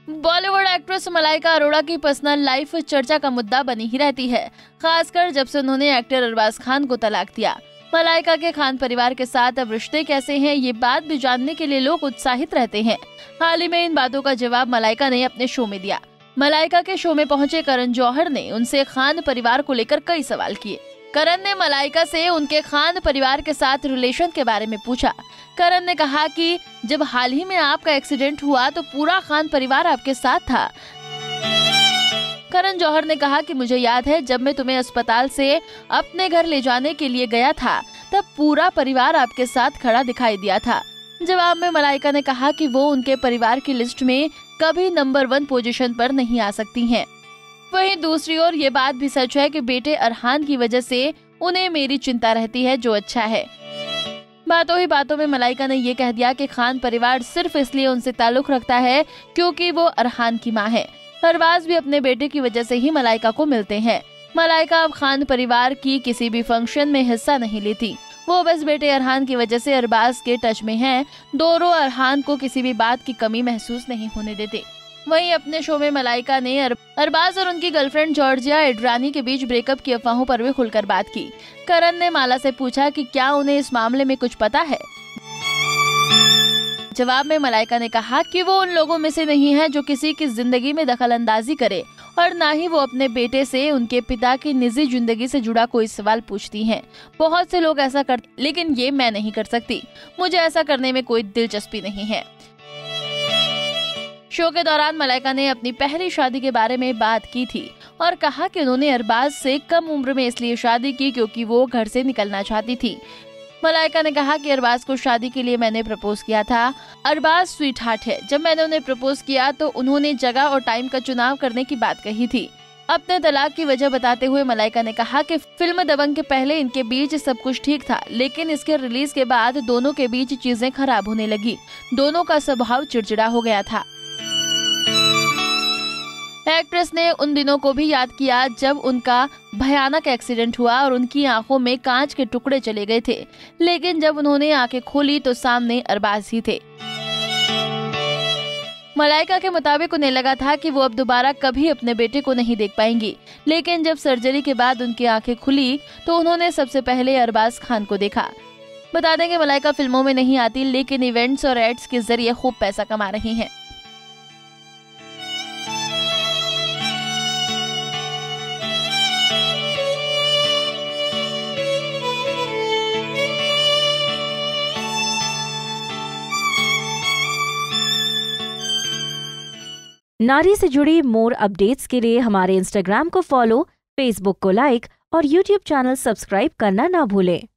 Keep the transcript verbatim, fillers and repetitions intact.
Bollywood actress Malaika Arora की personal life चर्चा का मुद्दा बनी ही रहती है, खासकर जब से उन्होंने एक्टर अरबाज खान को तलाक दिया। मलाइका के खान परिवार के साथ अब रिश्ते कैसे हैं, ये बात भी जानने के लिए लोग उत्साहित रहते हैं। हाल ही में इन बातों का जवाब मलाइका ने अपने शो में दिया। मलाइका के शो में पहुंचे करण जौहर ने उनसे खान परिवार को लेकर कई सवाल किए। करण ने मलाइका से उनके खान परिवार के साथ रिलेशन के बारे में पूछा। करण ने कहा कि जब हाल ही में आपका एक्सीडेंट हुआ तो पूरा खान परिवार आपके साथ था। करण जौहर ने कहा कि मुझे याद है जब मैं तुम्हें अस्पताल से अपने घर ले जाने के लिए गया था, तब पूरा परिवार आपके साथ खड़ा दिखाई दिया था। जवाब में मलाइका ने कहा कि वो उनके परिवार की लिस्ट में कभी नंबर वन पोजीशन पर नहीं आ सकती हैं। वहीं दूसरी ओर ये बात भी सच है कि बेटे अरहान की वजह से उन्हें मेरी चिंता रहती है, जो अच्छा है। बातों ही बातों में मलाइका ने ये कह दिया कि खान परिवार सिर्फ इसलिए उनसे ताल्लुक रखता है क्योंकि वो अरहान की मां है। अरबाज भी अपने बेटे की वजह से ही मलाइका को मिलते हैं। मलाइका अब खान परिवार की किसी भी फंक्शन में हिस्सा नहीं लेती, वो बस बेटे अरहान की वजह से अरबाज के टच में हैं। दोनों अरहान को किसी भी बात की कमी महसूस नहीं होने देते। वहीं अपने शो में मलाइका ने अरबाज और उनकी गर्लफ्रेंड जॉर्जिया एड्रानी के बीच ब्रेकअप की अफवाहों पर भी खुलकर बात की। करण ने माला से पूछा कि क्या उन्हें इस मामले में कुछ पता है। जवाब में मलाइका ने कहा कि वो उन लोगों में से नहीं है जो किसी की जिंदगी में दखल अंदाजी करे, और न ही वो अपने बेटे से उनके पिता की निजी जिंदगी से जुड़ा कोई सवाल पूछती हैं। बहुत से लोग ऐसा करते, लेकिन ये मैं नहीं कर सकती। मुझे ऐसा करने में कोई दिलचस्पी नहीं है। शो के दौरान मलाइका ने अपनी पहली शादी के बारे में बात की थी और कहा कि उन्होंने अरबाज से कम उम्र में इसलिए शादी की क्योंकि वो घर से निकलना चाहती थी। मलाइका ने कहा कि अरबाज को शादी के लिए मैंने प्रपोज किया था। अरबाज स्वीट हार्ट है। जब मैंने उन्हें प्रपोज किया तो उन्होंने जगह और टाइम का चुनाव करने की बात कही थी। अपने तलाक की वजह बताते हुए मलाइका ने कहा कि फिल्म दबंग के पहले इनके बीच सब कुछ ठीक था, लेकिन इसके रिलीज के बाद दोनों के बीच चीजें खराब होने लगी। दोनों का स्वभाव चिड़चिड़ा हो गया था। एक्ट्रेस ने उन दिनों को भी याद किया जब उनका भयानक एक्सीडेंट हुआ और उनकी आंखों में कांच के टुकड़े चले गए थे, लेकिन जब उन्होंने आंखें खोली तो सामने अरबाज ही थे। मलाइका के मुताबिक उन्हें लगा था कि वो अब दोबारा कभी अपने बेटे को नहीं देख पाएंगी, लेकिन जब सर्जरी के बाद उनकी आंखें खुली तो उन्होंने सबसे पहले अरबाज खान को देखा। बता दें कि मलाइका फिल्मों में नहीं आती, लेकिन इवेंट्स और एड्स के जरिए खूब पैसा कमा रही हैं। नारी से जुड़ी मोर अपडेट्स के लिए हमारे इंस्टाग्राम को फॉलो, फेसबुक को लाइक और यूट्यूब चैनल सब्सक्राइब करना ना भूलें।